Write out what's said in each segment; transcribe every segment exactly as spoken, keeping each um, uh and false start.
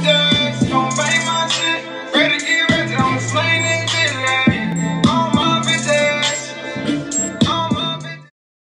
bitches, gon' bang my shit. Ready to get ready, I'm slaying this bitch like all my bitches, all my bitches.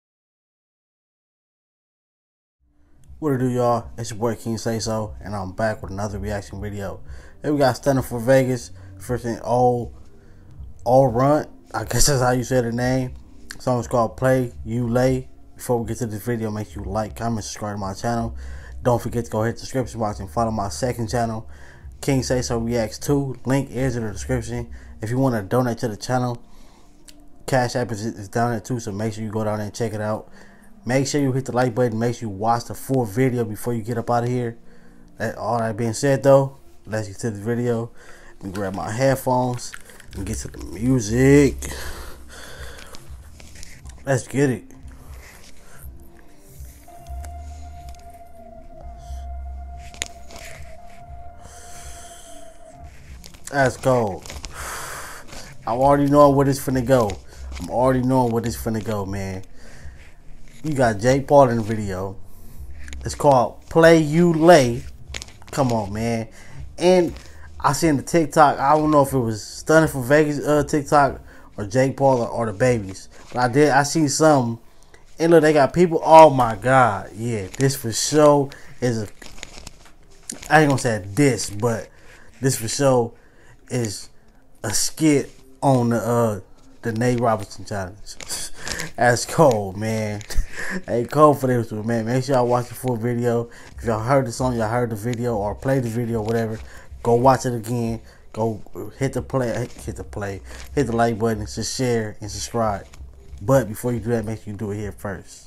What it do, y'all? It's your boy King Say So, and I'm back with another reaction video. Here we got Stunning for Vegas, first thing All All Run. I guess that's how you say the name. The song is called Play You Lay. Before we get to this video, make sure you like, comment, subscribe to my channel. Don't forget to go hit the description box and follow my second channel, King Say So Reacts two. Link is in the description. If you want to donate to the channel, Cash App is, is down there too, so make sure you go down there and check it out. Make sure you hit the like button. Make sure you watch the full video before you get up out of here. That, all that being said, though, let's get to the video. Let me grab my headphones and get to the music. Let's get it. Let's go. I'm already knowing where this finna go. I'm already knowing where this finna go, man. You got Jake Paul in the video. It's called Play You Lay. Come on, man. And I seen the TikTok. I don't know if it was Stunning for Vegas uh, TikTok or Jake Paul or, or the babies. But I did. I seen some. And look, they got people. Oh my God. Yeah, this for sure is a. I ain't gonna say this, but this for sure is a skit on the uh the Nate Robinson challenge. That's cold, man. Hey, cold for this one, man. Make sure y'all watch the full video. If y'all heard the song, y'all heard the video, or played the video, whatever, go watch it again. Go hit the play, hit the play, hit the like button, just share and subscribe. But before you do that, make sure you do it here first.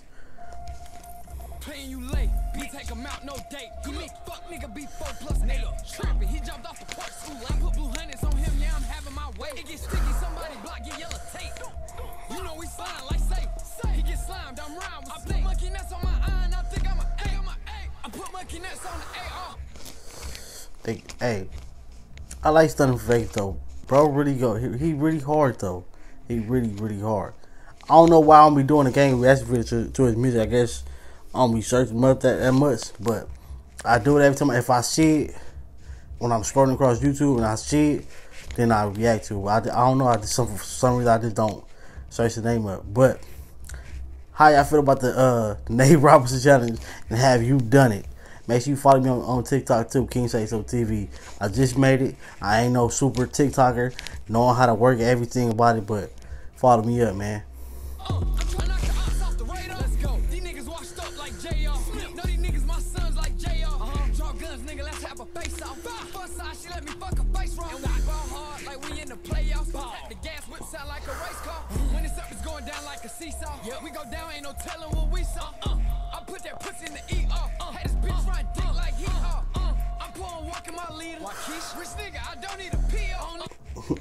Playing you late, we take him out, no date. You make fuck nigga be four plus eight. Trapping, he jumped off the porch school. I put blue hundreds on him, yeah, I'm having my way. It gets sticky, somebody block, get yellow tape. You know we slime like safe. He gets slimed, I'm round with I put monkey nuts on my eye, and I think I'm a A. I'm a A. I put monkey nuts on the A R. Think, hey, I like Stunning for Vegas though. Bro, really go. He, he really hard though. He really, really hard. I don't know why I don't be doing the game reaction video to, to his music. I guess I don't be searching much that, that much, but I do it every time. If I see it when I'm scrolling across YouTube and I see it, then I react to it. I, I don't know. I just some for some reason I just don't search the name up. But how y'all feel about the uh the Nate Robinson challenge, and have you done it? Make sure you follow me on, on TikTok too, King Say So T V. I just made it. I ain't no super TikToker, knowing how to work everything about it, but follow me up, man. Uh, I'm trying to knock the ops off the radar. Let's go. These niggas washed up like J R. Know these niggas my sons like J R. Uh-huh. Drop guns, nigga, let's have a face off. First side, she let me fuck a face wrong. And we ball hard like we in the playoffs. Ball. The gas whip sound like a race car. When it's up, it's going down like a seesaw. Yep. We go down, ain't no telling what we saw. Uh, I put that pussy in the E R. Uh, had this bitch run dick uh, like he uh, uh, I'm pouring walking my leader. Rich nigga, I don't need a P O.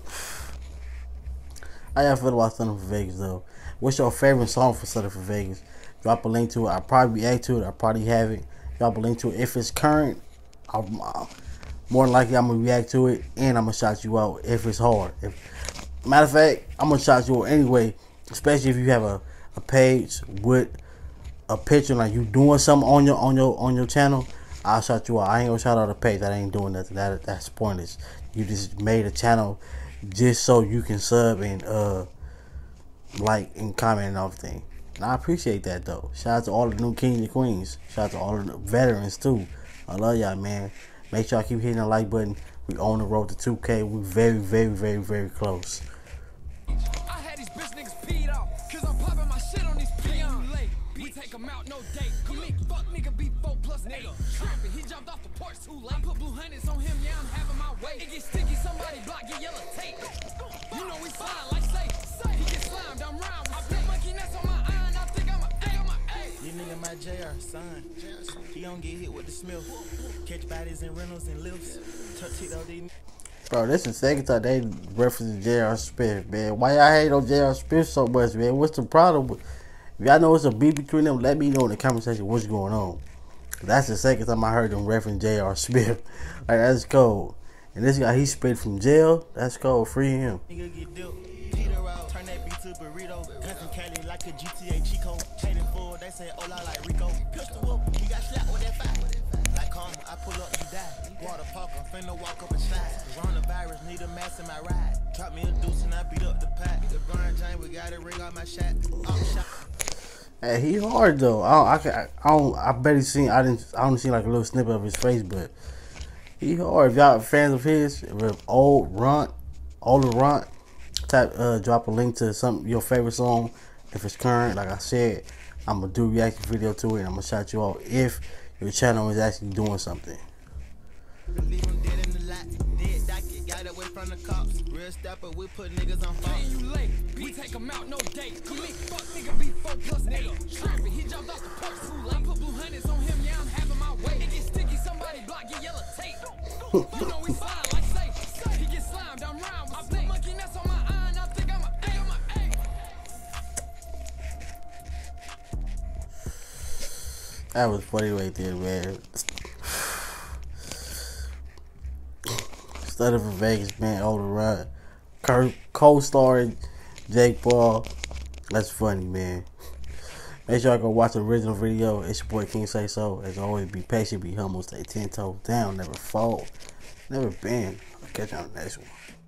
How y'all feel about Stunning for Vegas though? What's your favorite song for Stunning for Vegas? Drop a link to it. I'll probably react to it. I'll probably have it. Drop a link to it. If it's current, I'll, uh, more than likely I'm gonna react to it, and I'm gonna shout you out if it's hard. If, matter of fact, I'm gonna shout you out anyway, especially if you have a, a page with a picture like you doing something on your on your on your channel. I'll shout you out. I ain't gonna shout out a page. That ain't doing nothing. That that's pointless. You just made a channel just so you can sub and uh like and comment and everything. And I appreciate that though. Shout out to all the new kings and queens. Shout out to all the veterans too. I love y'all, man. Make sure I keep hitting the like button. We on the road to two K. We very, very, very, very close. I had these bitch niggas peed off, cause I'm popping my shit on these peons. Late, we take him out, no date. Come make fuck nigga be four plus eight. Trapping, he jumped off the porch too late. I put blue hundreds on him, yeah, I'm having my way. It gets sticky, somebody block, get yellow tape. You know we slime like safe. He gets slimed, I'm round with I put monkey nuts on my eye, and I think I'm a A. I'm a A. This nigga my J R son. He don't get hit with the Smith. Catch bodies and rentals and lifts. Tuxedo these. Bro, this is the second time they referencing J R Smith, man. Why y'all hate on J R Smith so much, man? What's the problem? If y'all know it's a beef between them, let me know in the comment section what's going on. That's the second time I heard them reference J R Smith. Like, that's cold. And this guy, he spit from jail. That's cold. Free him. Nigga get dipped. Peter out, turn that beat to burrito. Custom Cali like a G T A Chico. Trading for, they say hola like Rico. Pistol whoop, he got slapped with that fire. Like karma, I pull up, you die. Water finna walk up and slide. Coronavirus need a mask in my ride. Drop me a deuce and I beat up the pack. The Brian James, we gotta ring out my shot. Up shot. Hey, he hard though. I don't, I, can, I don't. I bet he seen. I didn't. I only seen like a little snippet of his face, but he hard. If y'all fans of his, with old Runt, older Runt, type uh, drop a link to some your favorite song. If it's current, like I said, I'm gonna do a reaction video to it. And I'm gonna shout you out if your channel is actually doing something. Leave him dead in the lot. Dead docket, got away from the cops. Real stepper, we put niggas on phone. Paying you late, we take him out, no date. Click, fuck nigga, be four plus eight. Trapping, he jumped off the porch too late. I put blue hundreds on him, yeah, I'm having my way. It gets sticky, somebody block your yellow tape. You know we slide like safe. He gets slimed, I'm round with snake. Monkey that's on my eye, and I think I'm a A, I'm a A. That was funny right there, man. Study for Vegas, man. Older Run, co-starring Jake Paul. That's funny, man. Make sure y'all go watch the original video. It's your boy King Say So. As always, be patient, be humble, stay ten toes down, never fall, never bend. I'll catch you on the next one.